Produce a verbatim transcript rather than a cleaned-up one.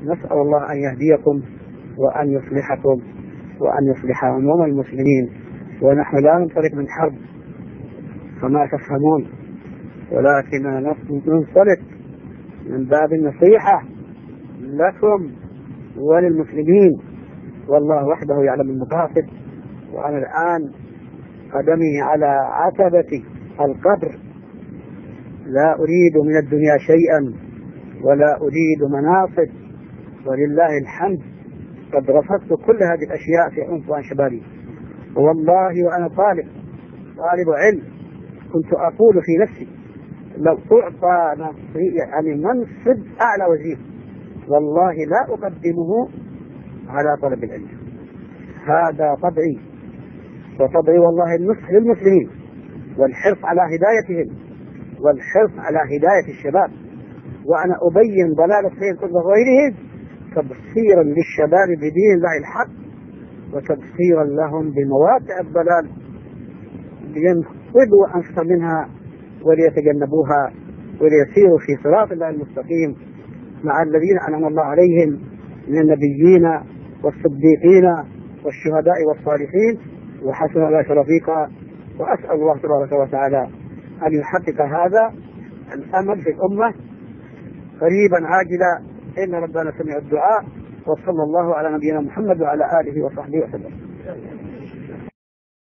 نسأل الله أن يهديكم وأن يصلحكم وأن يصلح عموم المسلمين. ونحن لا ننطلق من حرب كما تفهمون، ولكن ننطلق من باب النصيحة لكم وللمسلمين، والله وحده يعلم المقاصد. وأنا الآن قدمي على عتبة القبر، لا أريد من الدنيا شيئا ولا أريد مناصب، ولله الحمد قد رفضت كل هذه الأشياء في عنفوان شبابي. والله وأنا طالب طالب علم كنت أقول في نفسي لو أعطى يعني منصب أعلى وزير والله لا أقدمه على طلب العلم. هذا طبعي، وطبعي والله النصح للمسلمين والحرص على هدايتهم والحرص على هداية الشباب. وأنا أبين ضلال السيد وغيره تبصيرا للشباب بدين الله الحق، وتبصيرا لهم بمواقع الضلال لينقذوا أنفسهم منها وليتجنبوها وليسيروا في صراط الله المستقيم مع الذين أنعم الله عليهم من النبيين والصديقين والشهداء والصالحين وحسن أولئك رفيقا. وأسأل الله تبارك وتعالى أن يحقق هذا الأمل في الأمة قريبا عاجلا، إن ربنا سمع الدعاء. وصلى الله على نبينا محمد وعلى آله وصحبه وسلم.